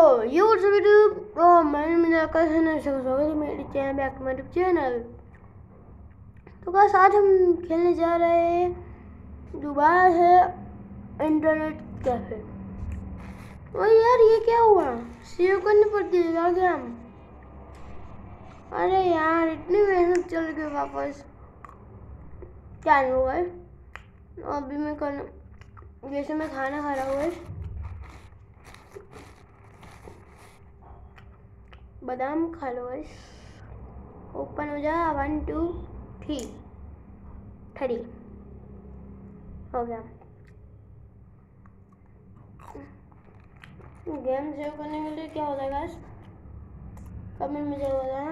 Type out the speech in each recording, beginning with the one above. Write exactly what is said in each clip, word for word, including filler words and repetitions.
ये वीडियो तो मैंने मेरा कैसे स्वागत है मेरे channel back to my YouTube channel. तो गाइस आज हम खेलने जा रहे हैं दोबारा है इंटरनेट कैफे। ओ यार ये क्या हुआ, सेव करनी पड़ती है क्या क्या? अरे यार इतनी मेहनत चल गई वापस क्या नहीं हुआ है। अभी मैं कर जैसे मैं खाना खा रहा हूँ, बादाम खा लो गाइस। ओपन हो जा, वन टू थ्री थ्री हो गया। गेम सेव करने के लिए क्या होता है गाइस, कमेंट में जरूर बताना।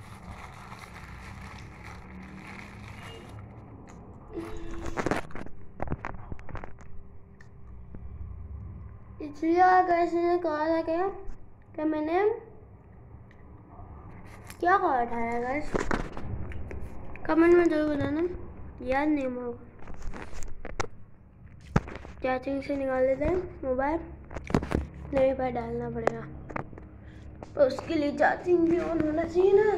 इसलिए गाइस ने कहा था क्या कि मैंने क्या कहा था गाइस, कमेंट में जरूर बताना, याद नहीं होगा। चार्जिंग से निकाल देते हैं मोबाइल, नहीं पर डालना पड़ेगा तो उसके लिए चार्जिंग भी ऑन होना चाहिए ना।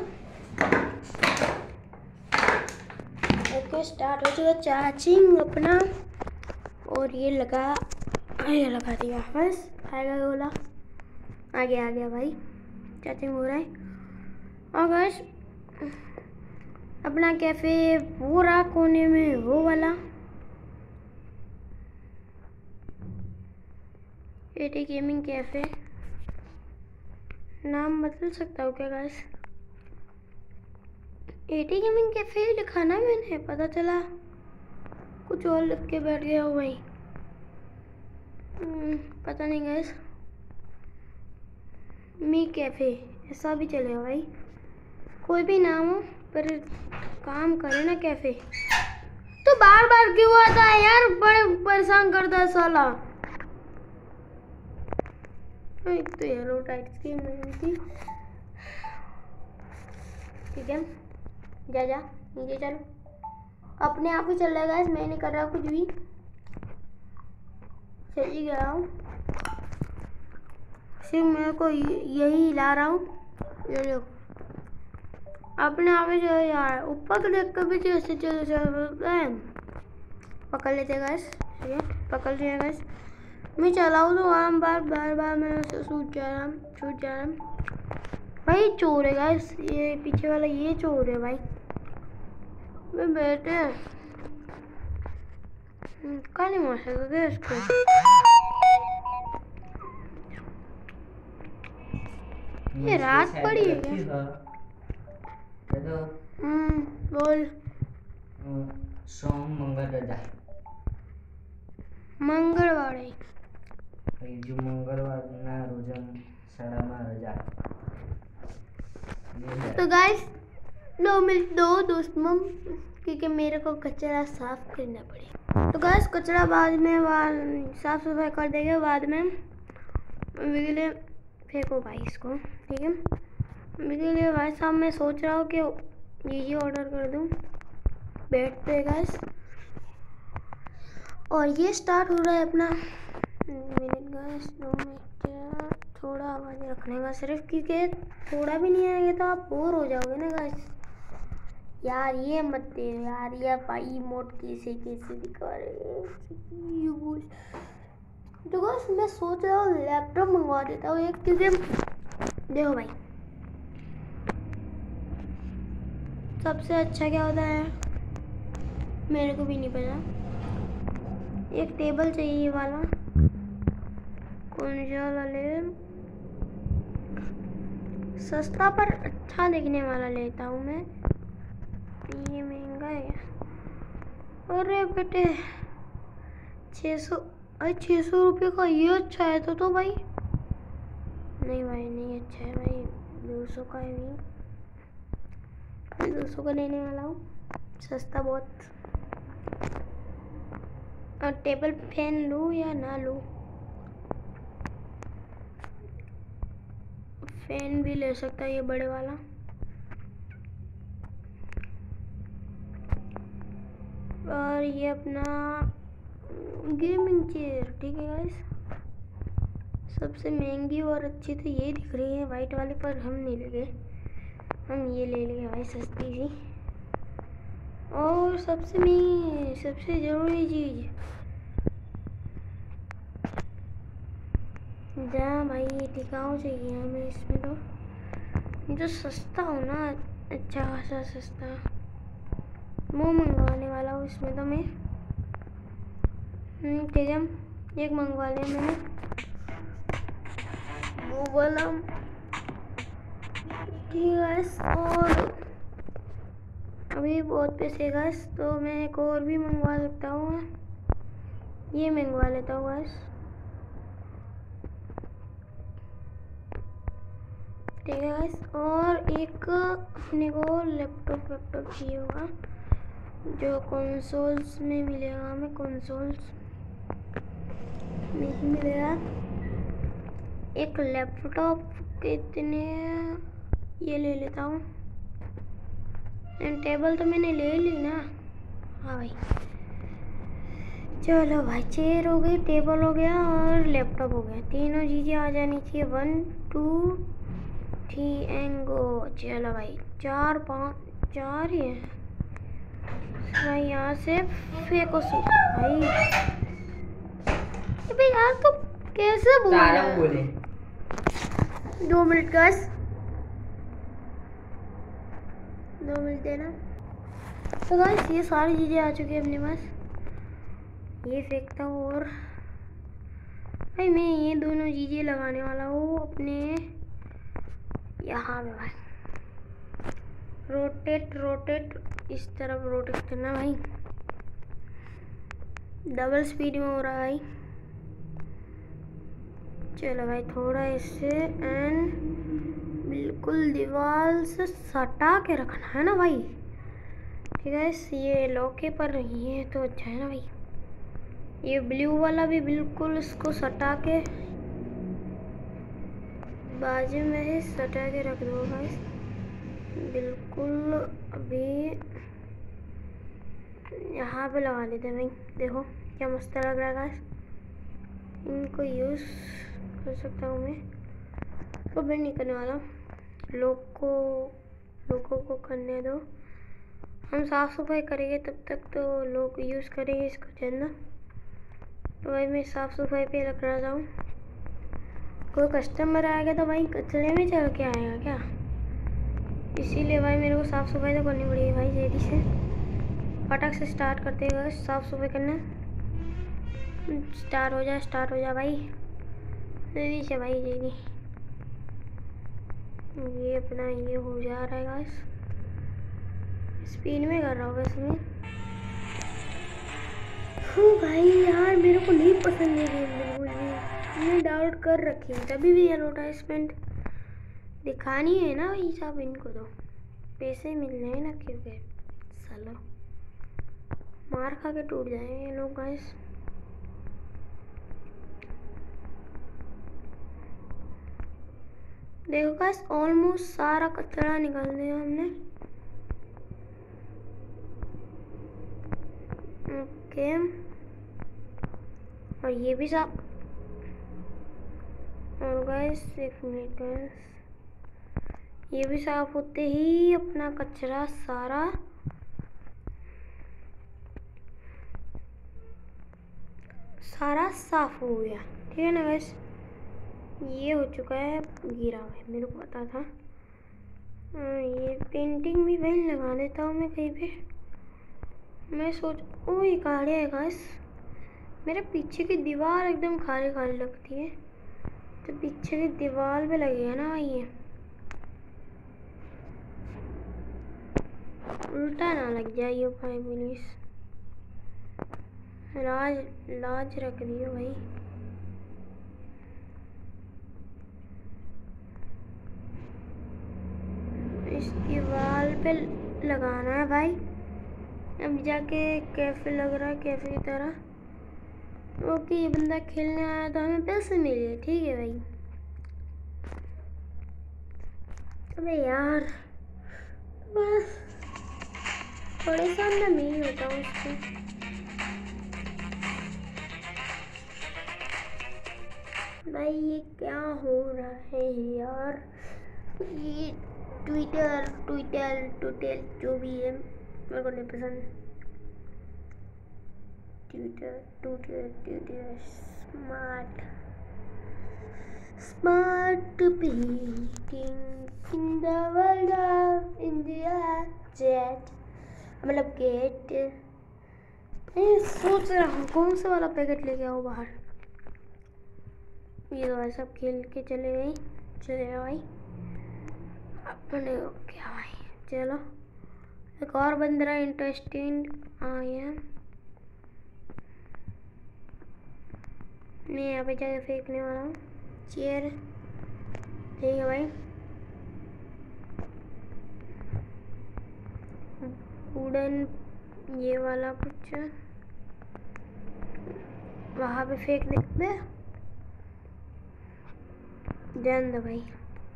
ओके स्टार्ट हो चुका चार्जिंग अपना, और ये लगा ये लगा दिया बस, आएगा बोला आ गया आ गया भाई, चार्जिंग हो रहा है। और गाइस अपना कैफे पूरा कोने में वो वाला एटी गेमिंग कैफे, नाम बदल सकता हूँ क्या गाइस? एटी गेमिंग कैफे लिखा ना मैंने, पता चला कुछ और लिख के बैठ गया हूँ भाई, पता नहीं गाइस। मी कैफे ऐसा भी चलेगा भाई, कोई भी नाम हो पर काम करे ना कैफे। तो बार बार क्यों आता है यार, बड़े परेशान करता है साला। एक तो येलो टाइट्स की मेहनत थी। ठीक है जा जा नीचे चलो, अपने आप ही चल रहा है गाइस, मैं नहीं कर रहा कुछ भी, चल ही गया हूँ। सिर्फ मेरे को यही ला रहा हूँ, ये देखो अपने आप ही जो है यार, ऊपर को देख कर भी जैसे चल सकते हैं। पकड़ लेते हैं गाइस, ठीक है पकड़ लिया गाइस। मैं चलाऊँ तो आराम बार बार बार मैं छूट जा रहा हूँ छूट जा रहा हूँ भाई। चोर है गाइस, ये पीछे वाला ये चोर है भाई। मैं बेटे कल नहीं मार सकते इसको। ये रात पड़ी है क्या? हम्म बोल। सोम मंगल रजा मंगलवार है जो मंगलवार ना रोजा साड़ा में रजा। तो गाइस दो मिनट दो दोस्तों, क्योंकि मेरे को कचरा साफ करना पड़ेगा। तो गाइस कचरा बाद में साफ सफाई कर देंगे बाद में, अभी लिए फेंको भाई इसको, ठीक है। अभी के लिए भाई साहब मैं सोच रहा हूँ कि ये ये ऑर्डर कर दूँ बेड पे गाइस। और ये स्टार्ट हो रहा है अपना मिनट गाइस, दो मिनट, थोड़ा आवाज़ रखने का सिर्फ, क्योंकि थोड़ा भी नहीं आएगा तो आप बोर हो जाओगे ना गाइस। यार ये मत दे यार, ये भाई मोड कैसे कैसे दिखा रहे हैं। तो गाइस मैं सोच रहा हूँ लैपटॉप मंगवा देता हूँ एक, क्योंकि देखो भाई सबसे अच्छा क्या होता है मेरे को भी नहीं पता। एक टेबल चाहिए वाला, कौन सा वाला ले, सस्ता पर अच्छा दिखने वाला लेता हूँ मैं। ये महंगा है, अरे बेटे छः सौ, अरे छः सौ रुपये का ये अच्छा है तो तो भाई नहीं भाई नहीं अच्छा है भाई, दो सौ का है भी, मैं दो सौ का लेने वाला हूँ, सस्ता बहुत। और टेबल फैन लूँ या ना लूँ, फैन भी ले सकता है ये बड़े वाला। और ये अपना गेमिंग चेयर, ठीक है गाइस सबसे महंगी और अच्छी तो ये दिख रही है वाइट वाली, पर हम नहीं लेंगे, हम ये ले लेंगे भाई सस्ती सी। और सबसे में सबसे ज़रूरी चीज़, जहाँ भाई टिकाऊ चाहिए हमें इसमें, तो जो सस्ता हो ना, अच्छा खासा सस्ता, वो मंगवाने वाला हूँ इसमें तो मैं। ठीक है, एक मंगवा लिया मैंने वो वाला, ठीक है। और अभी बहुत पैसे गैस, तो मैं एक और भी मंगवा सकता हूँ, ये मंगवा लेता हूँ गैस। ठीक है गैस, और एक अपने को लैपटॉप लैपटॉप चाहिए होगा, जो कंसोल्स में मिलेगा, हमें कंसोल्स में ही मिलेगा। एक लैपटॉप कितने, ये ले लेता हूँ। एंड टेबल तो मैंने ले ली ना, हाँ भाई। चलो भाई, चेयर हो गई, टेबल हो गया और लैपटॉप हो गया, तीनों चीज़ें आ जानी चाहिए। One two three and go. चलो भाई, चार पाँच चार ही है भाई। यहाँ से फेंको सु भाई, भाई यार तो कैसे बोल रहा है? बोले दो मिनट गैस, दो मिनट देना। तो गाइस ये सारी चीज़ें आ चुकी है अपने पास, ये फेंकता हूँ। और भाई मैं ये दोनों चीज़ें लगाने वाला हूँ अपने यहाँ पे भाई। रोटेट रोटेट, इस तरफ रोटेट करना भाई, डबल स्पीड में हो रहा है भाई। चलो भाई, थोड़ा इससे एंड बिल्कुल दीवार से सटा के रखना है ना भाई। ठीक है, ये लॉके पर नहीं है तो अच्छा है ना भाई। ये ब्लू वाला भी बिल्कुल इसको सटा के बाजू में ही सटा के रख दो भाई, बिल्कुल। अभी यहाँ पे लगा देते हैं भाई, देखो क्या मस्त लग रहा है। इनको यूज़ कर सकता हूँ मैं, तो मैं नहीं करने वाला, लोग को लोगों को करने दो। हम साफ़ सफाई करेंगे तब तक तो लोग यूज़ करेंगे इसको ज़्यादा। तो भाई मैं साफ़ सफाई पे लग रहा हूँ। कोई कस्टमर आएगा तो भाई कचरे में चल के आएगा क्या, इसीलिए भाई मेरे को साफ़ सफाई तो करनी पड़ेगी भाई जल्दी से। फटाक से स्टार्ट करते हैं साफ़ सफाई करना। स्टार्ट हो जाए, स्टार्ट हो जाए भाई जल्दी से भाई, जल्दी। ये अपना ये हो जा रहा है गाइस, स्पीड में कर रहा हूँ वैसे मैं। भाई यार मेरे को नहीं पसंद है गेम बिल्कुल भी, मैं डाउनलोड कर रखी है तभी भी एडवर्टाइजमेंट दिखानी है ना भाई साहब, इनको तो पैसे मिल रहे हैं ना, क्योंकि साला मार खा के टूट जाएंगे ये लोग गाइस। देखो गाइस, ऑलमोस्ट सारा कचरा निकाल दिया हमने। ओके, और ये भी साफ। और गाइस एक मिनट गाइस, ये भी साफ होते ही अपना कचरा सारा सारा साफ हो गया। ठीक है ना गाइस, ये हो चुका है गिरा हुआ, मेरे को पता था। आ, ये पेंटिंग भी वहीं लगा देता हूँ मैं कहीं पे। मैं सोच ओ ये गाड़ी है गाइस, मेरे पीछे की दीवार एकदम खाली खाली लगती है, तो पीछे की दीवार पे लगेगा ना ये, उल्टा ना लग जाए ये भाई प्लीज। लाज लाज रख दियो भाई। इस दीवार पे लगाना है भाई। अब जाके कैफे लग रहा है, कैफे की तरह। ओके, ये बंदा खेलने आया तो हमें पैसे मिले, ठीक है भाई। अबे यार बस परेशान ना मैं ही होता हूँ इससे। भाई ये क्या हो रहा है यार, ये ट्विटर ट्विटर ट्विटर जो भी है मेरे को नहीं पसंद। Twitter Twitter Twitter smart smart painting in the world of India jet मतलब गेट। मैं सोच रहा हूँ कौन सा वाला पैकेट लेके आओ बाहर। ये तो भाई सब खेल के चले गए चले गए भाई अपने क्या भाई। चलो एक और बंद रहा इंटरेस्टिंग आया। मैं यहाँ पे जाके फेंकने वाला हूँ चेयर। ठीक है भाई वुडन ये वाला कुछ वहाँ पे फेंक दे जान दो भाई।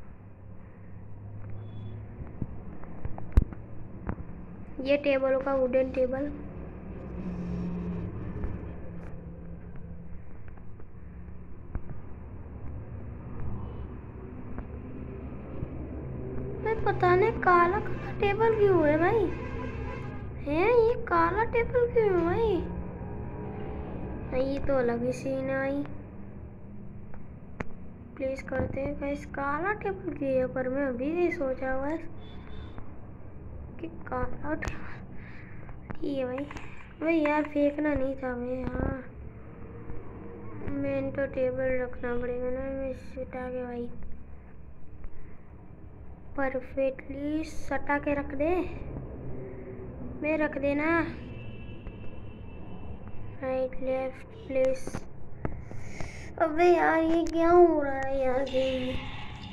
ये टेबल का वुडन टेबल भाई पता नहीं काला काला टेबल क्यों है भाई। है ये काला टेबल क्यों है भाई। ये तो अलग ही सीन आई। प्लीज करते हैं गाइस काला टेबल क्यों है पर मैं अभी नहीं सोचा हुआ है कि काला टेबल। ठीक है भाई भाई यार फेंकना नहीं था मैं यार। मेन तो टेबल रखना पड़ेगा ना मैं सटा के भाई परफेक्टली सटा के रख दे। मैं रख देना राइट लेफ्ट प्लेस। अबे यार ये क्या हो रहा है यार गेम में।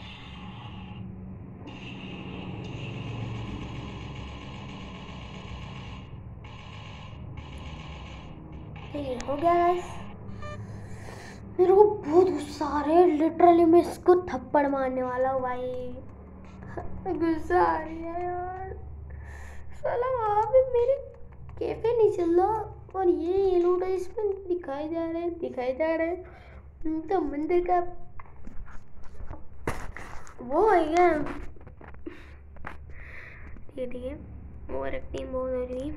ठीक है हो गया गाइस। मेरे को बहुत गुस्सा आ रहा है लिटरली मैं इसको थप्पड़ मारने वाला हूँ भाई। गुस्सा आ रही है यार साला वहाँ पे मेरे कैफे नहीं चल रहा और ये एडवर्टाइजमेंट दिखाए जा रहे हैं दिखाए जा रहे हैं तो मंदिर का वो है क्या। ठीक है ओवर एक्टिंग बहुत हो रही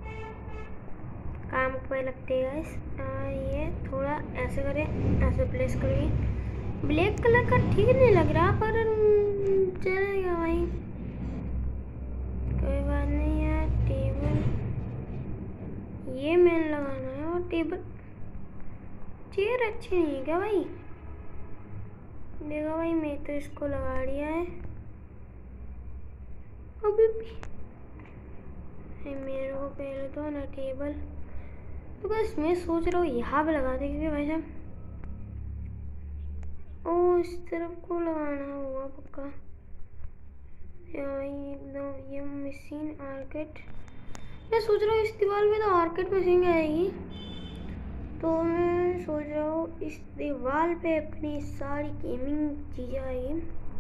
काम पे लगते हैं ये थोड़ा ऐसे करें ऐसे प्लेस करें। ब्लैक कलर का ठीक नहीं लग रहा पर चलेगा भाई कोई बात नहीं यार। टेबल ये मैन लगाना है और टेबल चेयर अच्छी नहीं है क्या भाई। देखो भाई मैं तो इसको लगा दिया है अभी भी मेरे को पहले तो ना टेबल तो बस मैं सोच रहा हूँ यहाँ पे लगा दे क्योंकि भाई साहब ओ इस तरफ को लगाना होगा पक्का। एकदम ये मशीन आर्केट मैं सोच रहा हूँ इस दीवार में तो आर्केट मशीन आएगी तो मैं सोच रहा हूँ इस दीवार पे अपनी सारी गेमिंग चीज़ें आएगी।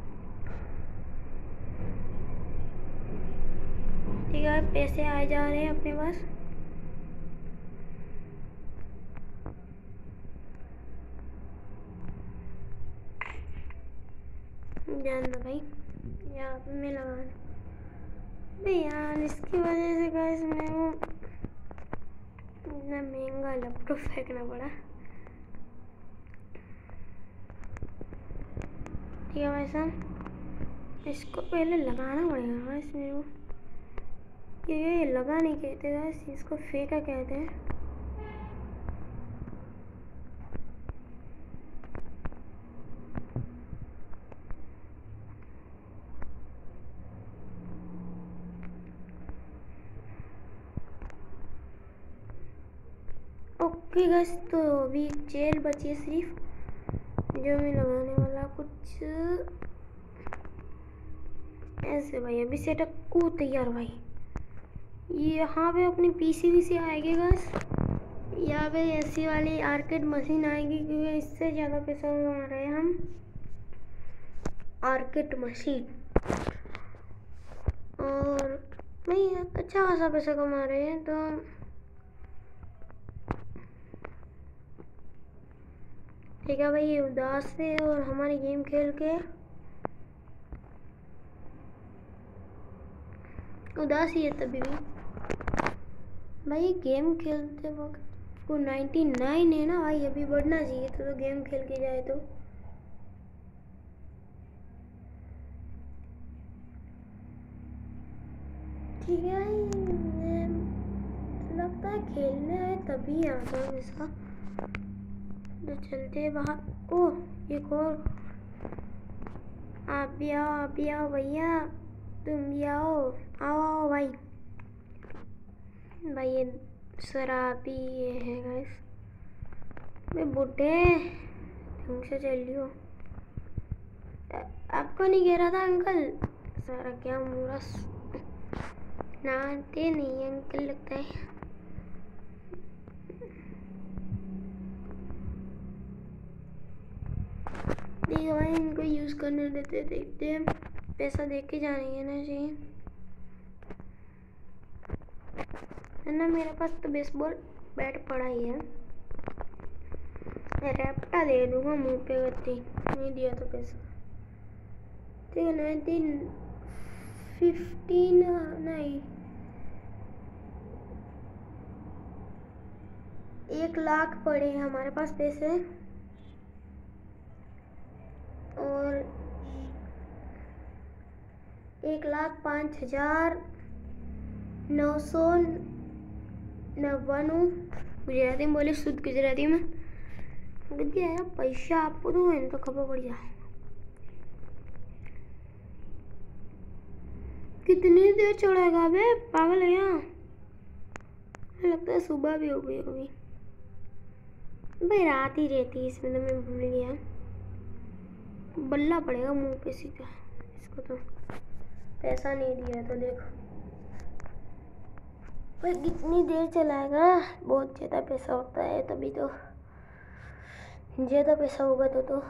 ठीक है पैसे आए जा रहे हैं अपने पास। जान दो भाई यहाँ पे मैं लगा भाई यार इसकी वजह से गाइस मैं वो इतना महंगा लैपटॉप फेंकना पड़ा। ठीक है भाई साहब इसको पहले लगाना पड़ेगा गाइस मेरे को क्योंकि ये लगा नहीं कहते गाइस इसको फेंका कहते हैं। ओके गाइस तो अभी चेयर बची है सिर्फ जो मैं लगाने वाला कुछ ऐसे भाई अभी सेटअप को तैयार भाई। यहाँ पे अपनी पीसी भी से आएगी गाइस यहाँ पे ऐसी वाली आर्केड मशीन आएगी क्योंकि इससे ज़्यादा पैसा कमा रहे हैं हम आर्केड मशीन और भाई अच्छा खासा पैसा कमा रहे हैं तो ठीक है भाई, ये उदास है और हमारी गेम खेल के उदास ही है तभी भी भाई। गेम खेलते वक्त को नाइन्टी नाइन है ना भाई, अभी बढ़ना चाहिए तो, तो गेम खेल के जाए तो। ठीक है भाई, लगता है खेलने आए तभी आता हूँ इसका, तो चलते हैं बाहर। ओह एक और, आप भी आओ, आप भी आओ भैया, तुम भी आओ, आओ आओ भाई। भाई ये शराबी ये है गाइस, मैं बुढ़े ढंग से चलियो। आपको नहीं कह रहा था अंकल, सारा क्या मूरस, नाते नहीं अंकल लगता है। देखो भाई, इनको यूज करने देते, देखते हैं पैसा देख के जाने ना चाहिए है ना। मेरे पास तो बेसबॉल बैट पड़ा ही है, रैप्टा दे दूंगा मुंह पे, गति नहीं दिया तो पैसा। ठीक है, नाइनटीन फिफ्टीन नहीं, एक लाख पड़े हैं हमारे पास पैसे, और एक लाख पाँच हजार नौ सौ नव्वाणु गुजराती में बोले, शुद्ध गुजराती में गद्दी आया। पैसा आपको दो है तो खबर पड़ जाए। कितनी देर चढ़ेगा बे, पागल है यहाँ, लगता है सुबह भी हो गई होगी भाई, रात ही रहती है इसमें, तो मैं भूल गया। बल्ला पड़ेगा मुंह पे सीधा इसको, तो पैसा नहीं दिया तो देखो भाई कितनी देर चलाएगा। बहुत ज़्यादा पैसा होता है तभी तो, ज़्यादा पैसा होगा तो तो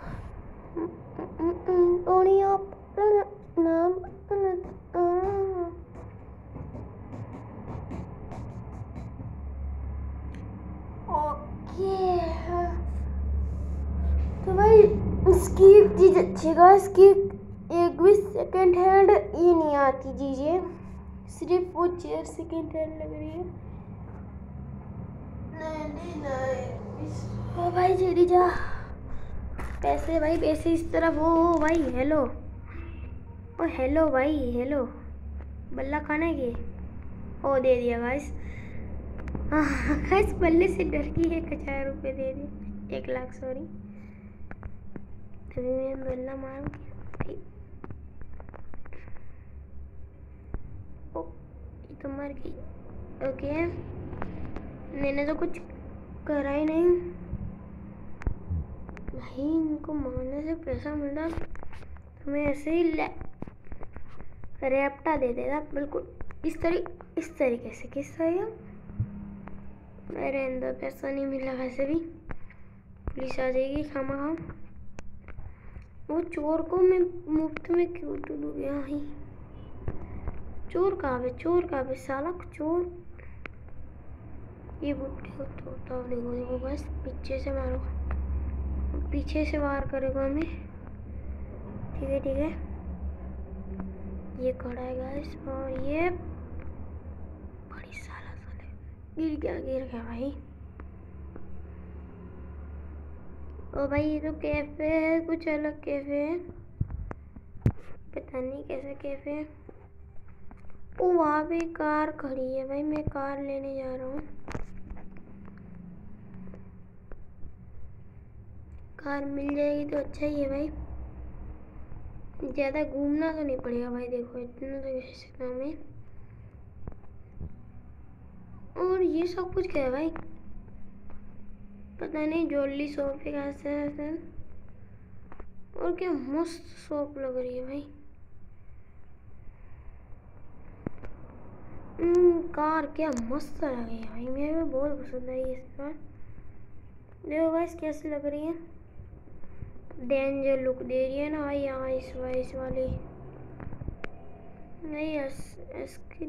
नाम। ओके तो भाई इसकी चीज अच्छी गा, इसकी एक भी सेकेंड हैंड ये नहीं आती चीजें, सिर्फ वो चेयर सेकेंड हैंड लग रही है। नहीं नहीं नहीं ओ भाई जेरी जा, पैसे भाई पैसे इस तरफ। ओ भाई हेलो, ओ हेलो भाई हेलो, बल्ला खाना है, ओ दे दिया गाइस। गाइस बल्ले से डर गई, एक हजार रुपये दे दिए, एक लाख सॉरी, तभी मैं बल्ला मारूंगी। ओ ये तो मर गई। ओके मैंने तो कुछ करा ही नहीं भाई, इनको मारने से पैसा मिलता तो मैं ऐसे ही रैप्टा दे देता बिल्कुल इस तरीके इस तरीके से। किस तरह मेरे अंदर पैसा नहीं मिला, वैसे भी पुलिस आ जाएगी खामा खाम। वो चोर को मैं मुफ्त में क्यों तो दूँ यहाँ ही, चोर कहाँ पे, चोर कहाँ पे, साला चोर। ये बुट्टे को तोड़ता हूँ, देखो देखो बस पीछे से मारो, पीछे से वार करेगा हमें। ठीक है ठीक है, ये खड़ा है गाइस, और ये बड़ी साला साले गिर गया गिर गया भाई। ओ भाई ये तो कैफे है, कुछ अलग कैफे है, पता नहीं कैसा कैफे है। ओ वहाँ पे कार खड़ी है भाई, मैं कार लेने जा रहा हूँ। कार मिल जाएगी तो अच्छा ही है भाई, ज़्यादा घूमना तो नहीं पड़ेगा भाई। देखो इतना तो कैसे काम है। और ये सब कुछ क्या है भाई, पता नहीं, ज्वेलरी शॉप है कैसे, और क्या मस्त शॉप लग रही है भाई। कार क्या मस्त लगी है भाई, मेरे को बहुत पसंद आई इस कार। देखो गाइस कैसी लग रही है, डेंजर लुक दे रही है ना भाई यहाँ इस वाइस वाली नहीं, इसकी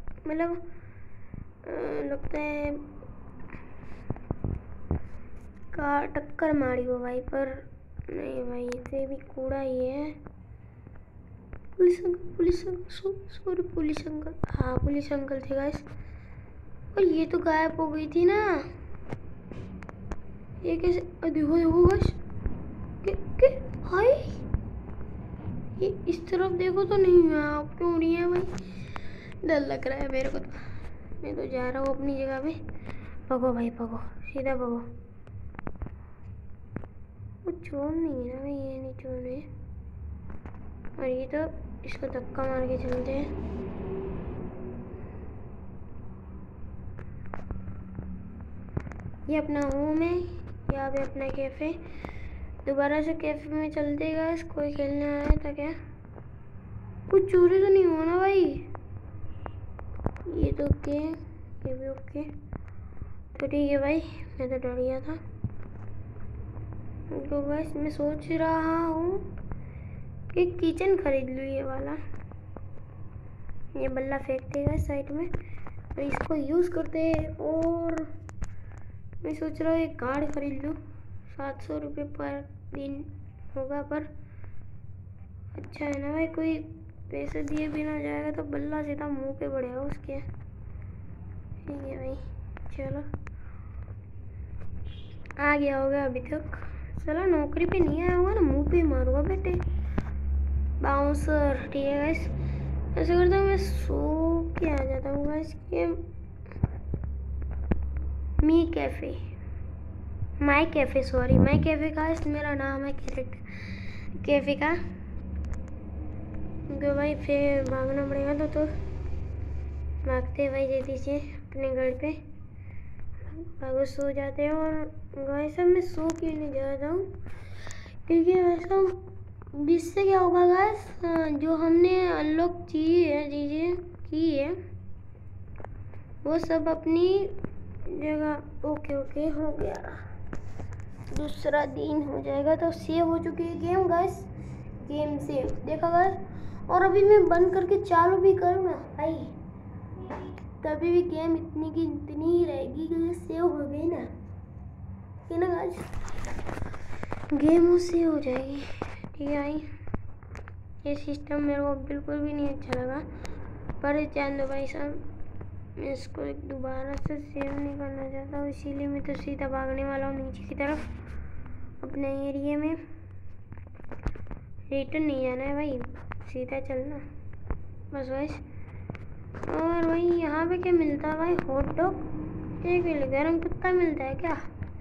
मतलब लगता है का टक्कर मारी वो भाई पर नहीं भाई, इसे भी कूड़ा ही है। Police uncle, police uncle, sorry police uncle, हाँ पुलिस अंकल थे गाइस। और ये तो गायब हो गई थी ना, ये कैसे? देखो देखो गाइस, के के हाय, ये इस तरफ देखो तो नहीं है, आप क्यों उड़ी है भाई? डर लग रहा है मेरे को तो। मैं तो जा रहा हूँ अपनी जगह पे। भगो भाई भगो, सीधा भगो। वो चोर नहीं है ना भाई, ये नहीं चोर है। और ये तो इसको धक्का मार के चलते हैं। ये अपना होम है, यहाँ पे अपना कैफे। दोबारा से कैफे में चलते गाइस, कोई खेलने आया था क्या? कुछ चोरी तो नहीं हुआ ना भाई? ये तो ओके, ये भी ओके, तो ठीक है भाई। मैं तो डर गया था। तो गाइस मैं सोच रहा हूँ कि किचन खरीद लूँ, ये वाला। ये बल्ला फेंकते हैं साइड में और इसको यूज़ करते हैं। और मैं सोच रहा हूँ एक कार्ड खरीद लूँ, सात सौ रुपये पर दिन होगा, पर अच्छा है ना भाई, कोई पैसे दिए भी ना जाएगा तो बल्ला सीधा मुंह पे पड़ेगा उसके। ठीक है भाई, चलो आ गया होगा अभी तक। चलो नौकरी पे नहीं आया होगा ना, मुंह पे मारूंगा बेटे, बाउंसर। ठीक है गाइस, ऐसा करता हूँ मैं सो के आ जाता हूँ गाइस। ये me cafe, my cafe, sorry my cafe का मेरा नाम है कैरेक्टर कैफे का। क्योंकि भाई फिर भागना पड़ेगा तो तो भागते भाई जल्दी से अपने घर पे भागो, सो जाते हैं। और गाइस मैं सो क्यों नहीं जाता हूँ? क्योंकि वैसा जिससे क्या होगा गाइस, जो हमने अनलॉक चीज़ है चीज़ें की है वो सब अपनी जगह। ओके ओके हो गया, दूसरा दिन हो जाएगा तो सेव हो चुकी है गेम गाइस, गेम सेव देखा गाइस। और अभी मैं बंद करके चालू भी करूँ ना भाई, तभी भी गेम इतनी की इतनी ही रहेगी क्योंकि सेव हो गई ना, है ना गाइस, गेम वो सेव हो जाएगी। ठीक है भाई, ये सिस्टम मेरे को बिल्कुल भी नहीं अच्छा लगा, पर जान दो भाई साहब, मैं इसको एक दोबारा से सेव नहीं करना चाहता हूँ, इसीलिए मैं तो सीधा भागने वाला हूँ नीचे की तरफ अपने एरिया में। रिटर्न नहीं जाना है भाई, सीधा चलना बस भाई। और भाई यहाँ पे क्या मिलता है भाई? हॉट डॉग, एक गरम कुत्ता मिलता है क्या?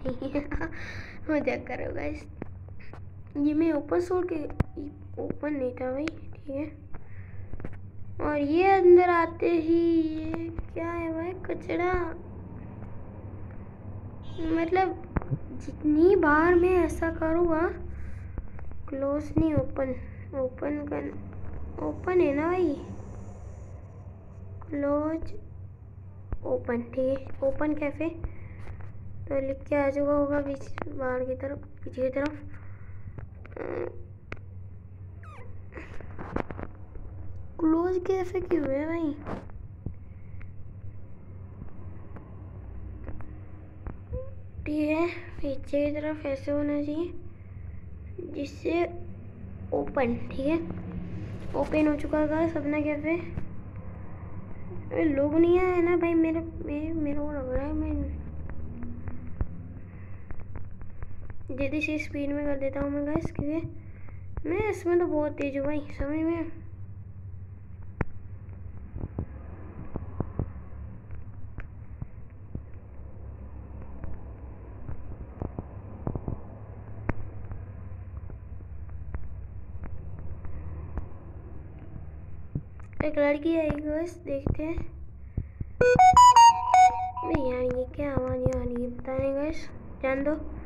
मजाक करो गाइस, ये मैं ऊपर छोड़ के ओपन नहीं था भाई। ठीक है, और ये अंदर आते ही ये क्या है भाई? कचरा। मतलब जितनी बार मैं ऐसा करूँगा, क्लोज नहीं ओपन, ओपन कर, ओपन है ना भाई, क्लोज ओपन। ठीक है, ओपन कैफे तो लिख के आ चुका होगा बीच बाहर की तरफ, पीछे की तरफ। क्लोज कैफे क्यों है भाई? ठीक है, पीछे की तरफ ऐसे होना चाहिए जिससे ओपन। ठीक है, ओपन हो चुका है अपना कैफे। लोग नहीं आए ना भाई, मेरे मेरे मेरे को लग रहा है मैं जल्दी से स्पीड में कर देता हूँ मैं गाइस, क्योंकि मैं इसमें तो बहुत तेज हूँ भाई, समझ में। एक लड़की आई गाइस, देखते हैं भाई। यार ये क्या आवाज़ आ रही है, पता नहीं गाइस, जान दो।